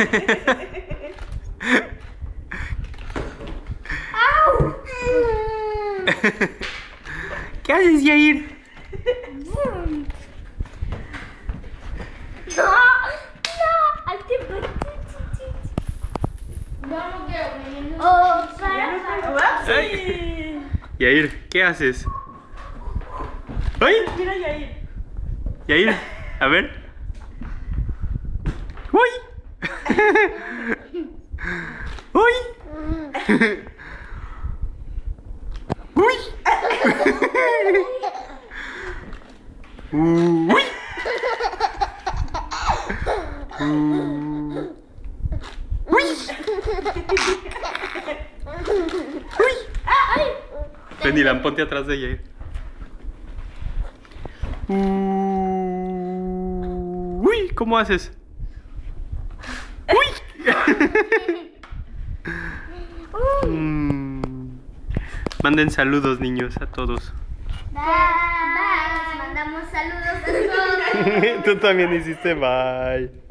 ¿Qué haces, Yair? No, al tiempo. No quiero. Oh, Ay. Yair, ¿qué haces? ¡Ay! Mira, Yair. Yair, a ver. ¡Uy! ¡Uy! ¡Uy! ¡Uy! Ven, Dylan, ponte atrás de Yair. Uy, ¿cómo haces? Uy. Manden saludos, niños, a todos. Bye. Mandamos saludos a todos. Tú también hiciste bye.